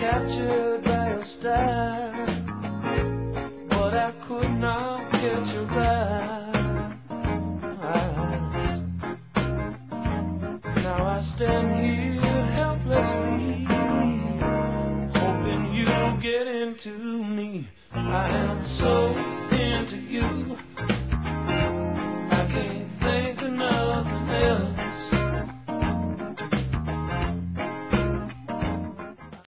captured by your style, but I could not catch your eyes. Now I stand here helplessly, hoping you'll get into me. I am so into you.